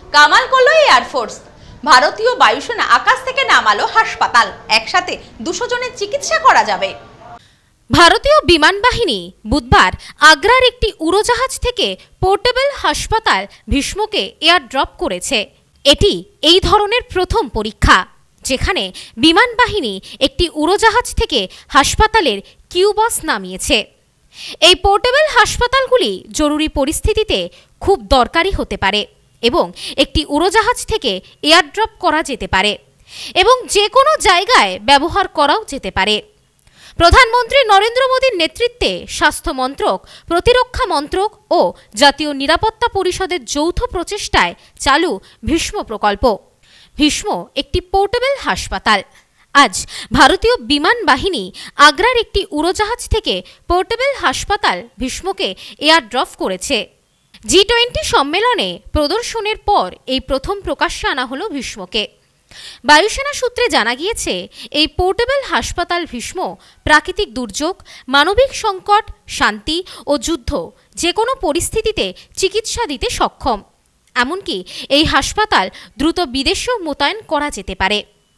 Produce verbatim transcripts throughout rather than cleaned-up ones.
কামাল করলো এয়ারফোর্স। ভারতীয় বায়ুসেনা আকাশ থেকে নামালো হাসপাতাল, একসাথে দুশো জনের চিকিৎসা করা যাবে। ভারতীয় বিমান বাহিনী বুধবার আগ্রার একটি উড়োজাহাজ থেকে পোর্টেবল হাসপাতাল ভীষ্মকে এয়ার ড্রপ করেছে। এটি এই ধরনের প্রথম পরীক্ষা যেখানে বিমান বাহিনী একটি উড়োজাহাজ থেকে হাসপাতালের কিউবস নামিয়েছে। এই পোর্টেবল হাসপাতালগুলি জরুরি পরিস্থিতিতে খুব দরকারি হতে পারে এবং একটি উড়োজাহাজ থেকে এয়ার ড্রপ করা যেতে পারে এবং যে কোনো জায়গায় ব্যবহার করাও যেতে পারে। প্রধানমন্ত্রী নরেন্দ্র মোদীর নেতৃত্বে স্বাস্থ্য মন্ত্রক, প্রতিরক্ষা মন্ত্রক ও জাতীয় নিরাপত্তা পরিষদের যৌথ প্রচেষ্টায় চালু ভীষ্ম প্রকল্প। ভীষ্ম একটি পোর্টেবল হাসপাতাল। আজ ভারতীয় বিমান বাহিনী আগ্রার একটি উড়োজাহাজ থেকে পোর্টেবল হাসপাতাল ভীষ্মকে এয়ার ড্রপ করেছে। জি টোয়েন্টি সম্মেলনে প্রদর্শনের পর এই প্রথম প্রকাশ্যে আনা হলো ভীষ্মকে। বায়ুসেনা সূত্রে জানা গিয়েছে, এই পোর্টেবল হাসপাতাল ভীষ্ম প্রাকৃতিক দুর্যোগ, মানবিক সংকট, শান্তি ও যুদ্ধ যে কোনো পরিস্থিতিতে চিকিৎসা দিতে সক্ষম। এমনকি এই হাসপাতাল দ্রুত বিদেশেও মোতায়েন করা যেতে পারে।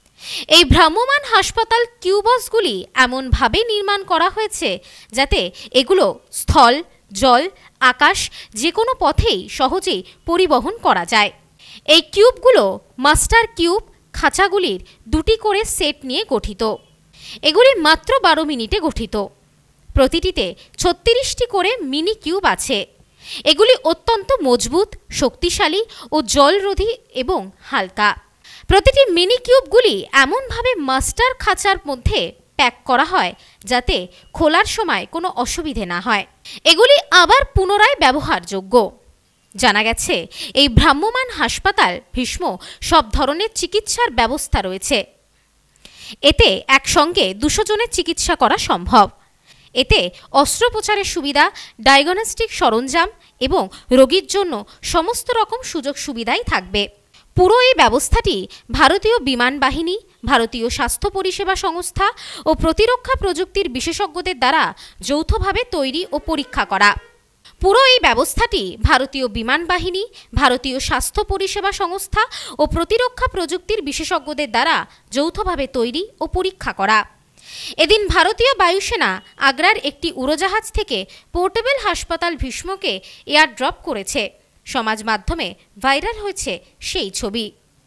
এই ভ্রাম্যমাণ হাসপাতাল কিউবসগুলি এমনভাবে নির্মাণ করা হয়েছে যাতে এগুলো স্থল, জল, আকাশ যে কোনো পথেই সহজেই পরিবহন করা যায়। এই কিউবগুলো মাস্টার কিউব খাঁচাগুলির দুটি করে সেট নিয়ে গঠিত। এগুলি মাত্র বারো মিনিটে গঠিত। প্রতিটিতে ছত্রিশটি করে মিনি কিউব আছে। এগুলি অত্যন্ত মজবুত, শক্তিশালী ও জলরোধী এবং হালকা। প্রতিটি মিনি কিউবগুলি এমনভাবে মাস্টার খাঁচার মধ্যে প্যাক করা হয় যাতে খোলার সময় কোনো অসুবিধে না হয়। এগুলি আবার পুনরায় ব্যবহারযোগ্য। জানা গেছে, এই ভ্রাম্যমাণ হাসপাতাল ভীষ্ম সব ধরনের চিকিৎসার ব্যবস্থা রয়েছে। এতে একসঙ্গে দুশো জনের চিকিৎসা করা সম্ভব। এতে অস্ত্রোপচারের সুবিধা, ডায়াগনস্টিক সরঞ্জাম এবং রোগীর জন্য সমস্ত রকম সুযোগ সুবিধাই থাকবে। পুরো এই ব্যবস্থাটি ভারতীয় বিমান বাহিনী, ভারতীয় স্বাস্থ্য পরিষেবা সংস্থা ও প্রতিরক্ষা প্রযুক্তির বিশেষজ্ঞদের দ্বারা যৌথভাবে তৈরি ও পরীক্ষা করা। পুরো এই ব্যবস্থাটি ভারতীয় বিমান বাহিনী, ভারতীয় স্বাস্থ্য পরিষেবা সংস্থা ও প্রতিরক্ষা প্রযুক্তির বিশেষজ্ঞদের দ্বারা যৌথভাবে তৈরি ও পরীক্ষা করা। এদিন ভারতীয় বায়ুসেনা আগ্রার একটি উড়োজাহাজ থেকে পোর্টেবল হাসপাতাল ভীষ্মকে এয়ার ড্রপ করেছে। সমাজ মাধ্যমে ভাইরাল হয়েছে সেই ছবি।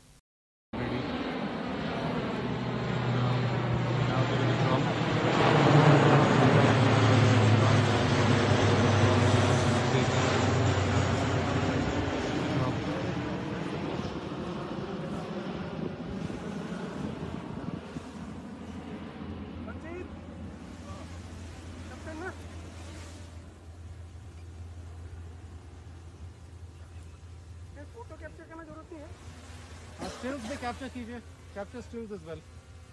फोटो कैप्चर करना जरूरत नहीं है। हाँ, स्टिल्स भी कैप्चर कीजिए, कैप्चर स्टिल्स एज वेल।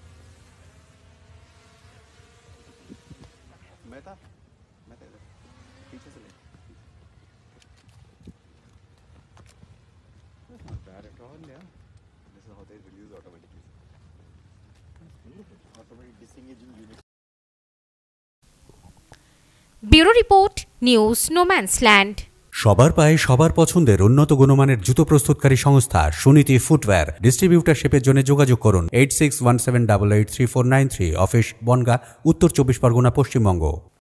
मैं था मैं था पीछे से ले डायरेक्ट ऑन लिया। This is how they release automatically automatic disengaging unit. Bureau report, news no man's land. সবার পায়ে সবার পছন্দের উন্নত গুণমানের জুতো প্রস্তুতকারী সংস্থা সুনীতি ফুটওয়্যার। ডিস্ট্রিবিউটারশিপের জন্য যোগাযোগ করুন eight six one seven double eight three four nine three. Office Bangaon, উত্তর চব্বিশ পরগনা, পশ্চিমবঙ্গ।